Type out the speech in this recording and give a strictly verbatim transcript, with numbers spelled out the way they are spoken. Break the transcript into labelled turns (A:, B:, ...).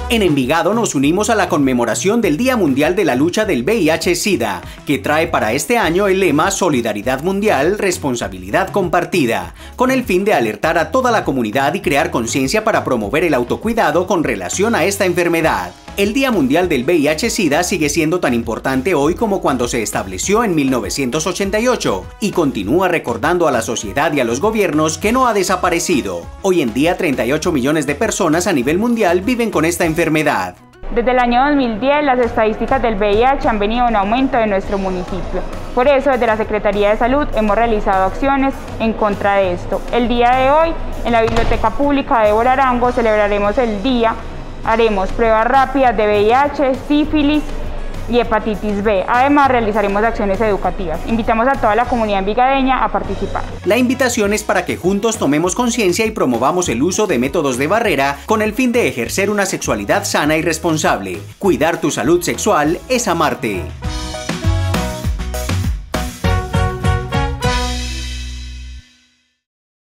A: En Envigado nos unimos a la conmemoración del Día Mundial de la Lucha del V I H SIDA, que trae para este año el lema Solidaridad Mundial, Responsabilidad Compartida, con el fin de alertar a toda la comunidad y crear conciencia para promover el autocuidado con relación a esta enfermedad. El Día Mundial del V I H SIDA sigue siendo tan importante hoy como cuando se estableció en mil novecientos ochenta y ocho y continúa recordando a la sociedad y a los gobiernos que no ha desaparecido. Hoy en día treinta y ocho millones de personas a nivel mundial viven con esta enfermedad.
B: Desde el año dos mil diez, las estadísticas del V I H han venido en aumento en nuestro municipio. Por eso, desde la Secretaría de Salud hemos realizado acciones en contra de esto. El día de hoy, en la Biblioteca Pública de Borarango, celebraremos el día. Haremos pruebas rápidas de V I H, sífilis y hepatitis B. Además, realizaremos acciones educativas. Invitamos a toda la comunidad envigadeña a participar.
A: La invitación es para que juntos tomemos conciencia y promovamos el uso de métodos de barrera con el fin de ejercer una sexualidad sana y responsable. Cuidar tu salud sexual es amarte.